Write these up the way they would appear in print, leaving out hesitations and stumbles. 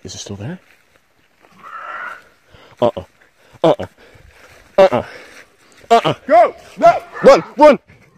Is it still there? Uh-uh. Uh-uh. Uh-uh. Uh-uh. Go! No! Run! Run!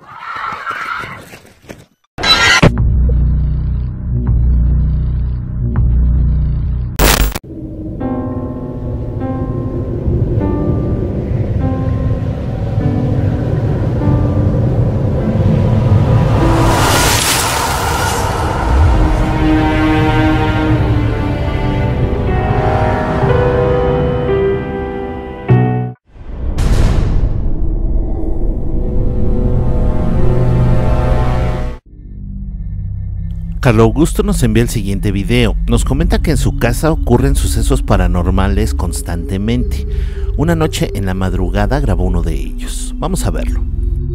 Carlos Augusto nos envía el siguiente video. Nos comenta que en su casa ocurren sucesos paranormales constantemente. Una noche en la madrugada grabó uno de ellos. Vamos a verlo.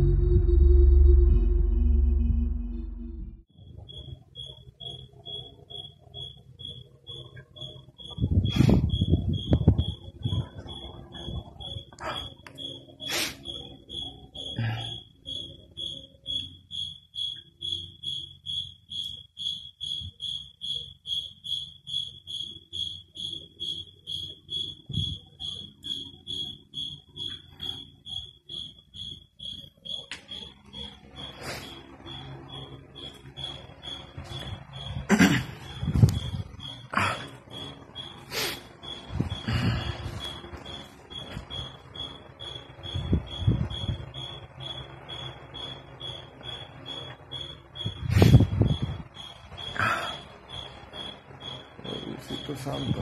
Diosito santo.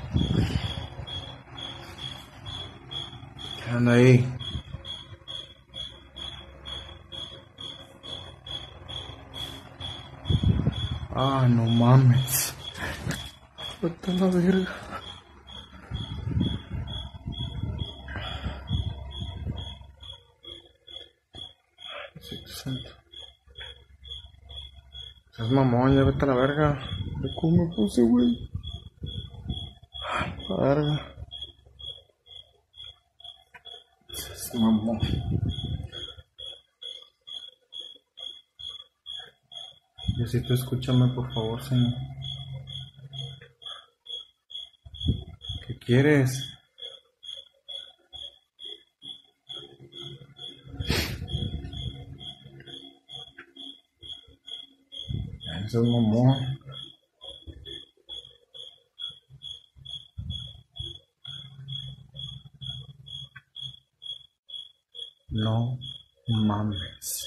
¿Qué anda ahí? Ah, no mames. Vete a la verga. Diosito santo. Seas mamón, ya vete a la verga. ¿De cómo me puse, güey? La verga. Seas mamón. Diosito, escúchame, por favor, Señor. ¿Qué quieres? Seas mamón. No mames.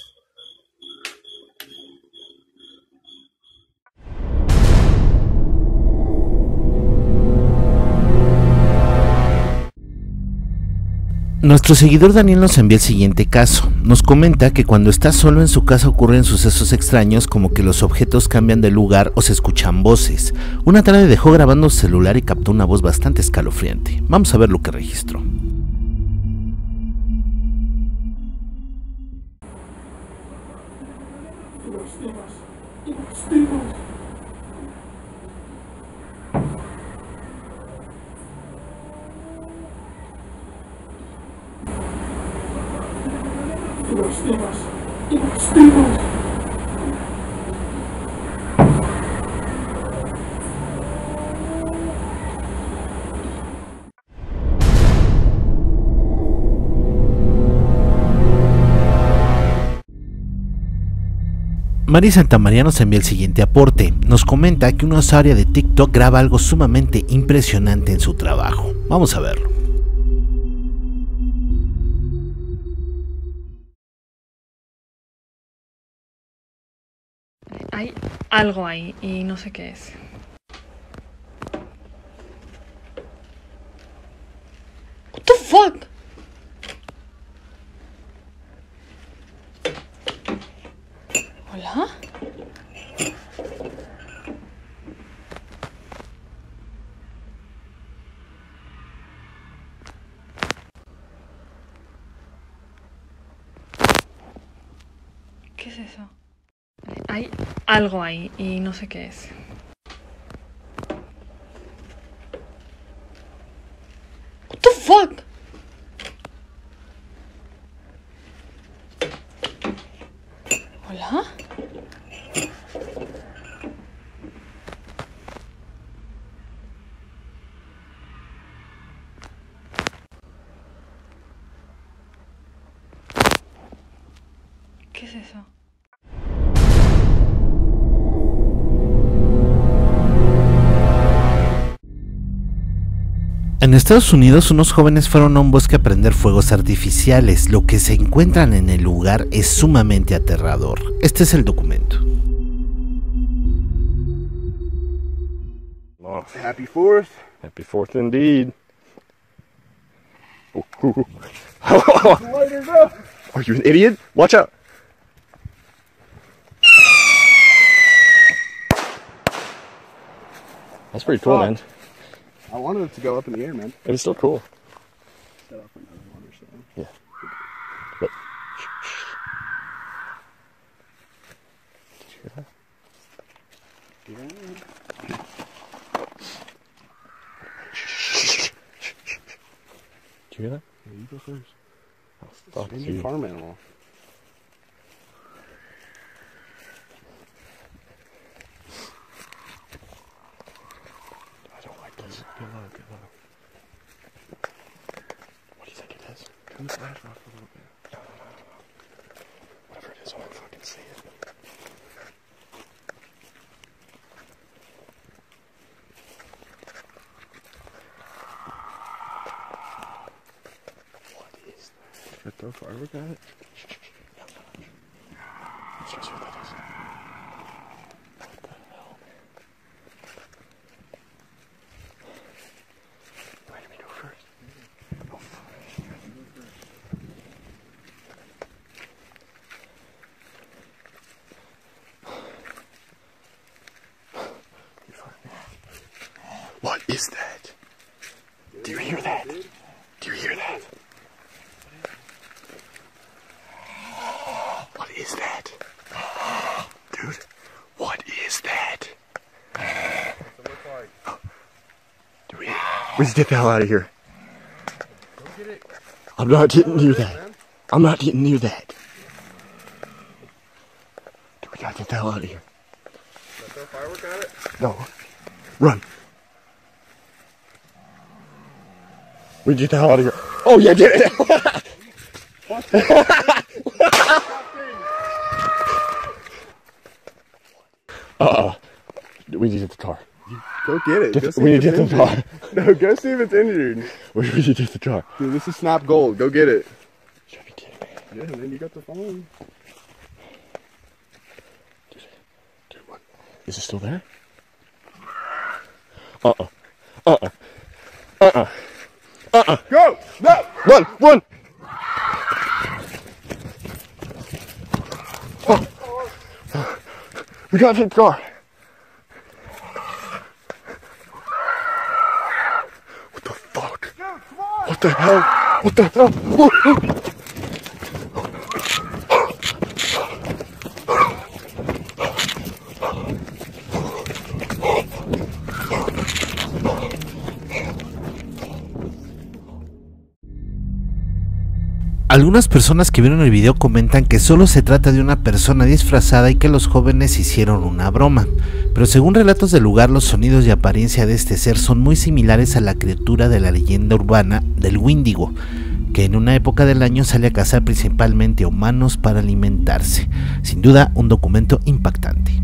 Nuestro seguidor Daniel nos envía el siguiente caso. Nos comenta que cuando está solo en su casa ocurren sucesos extraños, como que los objetos cambian de lugar o se escuchan voces. Una tarde dejó grabando su celular y captó una voz bastante escalofriante. Vamos a ver lo que registró. Mari Santamaría nos envía el siguiente aporte. Nos comenta que una usuaria de TikTok graba algo sumamente impresionante en su trabajo. Vamos a verlo. Hay algo ahí y no sé qué es. What the fuck? ¿Hola? ¿Qué es eso? Hay algo ahí y no sé qué es. What the fuck? ¿Hola? ¿Qué es eso? En Estados Unidos, unos jóvenes fueron a un bosque a prender fuegos artificiales. Lo que se encuentran en el lugar es sumamente aterrador. Este es el documento. Happy 4th. Happy 4th indeed. Are you an idiot? Watch out. That's pretty cool, man. I wanted it to go up in the air, man. It was still cool. Set off another one or so. Yeah. But, did you hear that? Yeah. Did you hear that? Yeah, you go first. Fuck It's a you. farm animal. I don't like this. Get low, get low. What do you think it is? Turn the flash off a little bit. No. Whatever it is, I want to fucking see it. What is that? Should I throw a firework at it? Let's try to see what that is. What the hell? Why did we go first? Oh, fuck. What is that? Do you hear that? Do you hear that? What is that? Dude, what is that? What's it look like? Do we need to get the hell out of here. Go get it. I'm not getting near Man. that. I'm not getting near that. Dude, we gotta get the hell out of here. Should I throw a firework at it? No. Run. We need to get the hell out of here. Oh yeah, get it. We need to get the car. Go get it. Go see We if need to it's get the car. injured. No, go see if it's injured. We need to get the car. Dude, this is Snap Gold. Go get it. You gotta be kidding me. Yeah, man, you got the phone. Dude, what? Is it still there? Go! No! Run! Run! We gotta take the car. What the fuck? What the hell? What the hell? Algunas personas que vieron el video comentan que solo se trata de una persona disfrazada y que los jóvenes hicieron una broma, pero según relatos del lugar, los sonidos y apariencia de este ser son muy similares a la criatura de la leyenda urbana del Wendigo, que en una época del año sale a cazar principalmente a humanos para alimentarse. Sin duda, un documento impactante.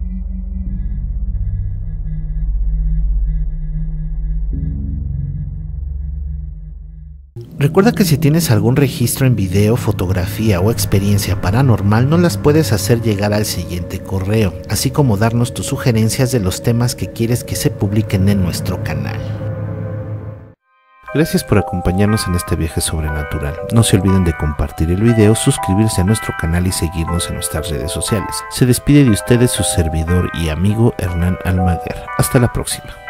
Recuerda que si tienes algún registro en video, fotografía o experiencia paranormal, nos las puedes hacer llegar al siguiente correo, así como darnos tus sugerencias de los temas que quieres que se publiquen en nuestro canal. Gracias por acompañarnos en este viaje sobrenatural. No se olviden de compartir el video, suscribirse a nuestro canal y seguirnos en nuestras redes sociales. Se despide de ustedes su servidor y amigo Hernán Almaguer. Hasta la próxima.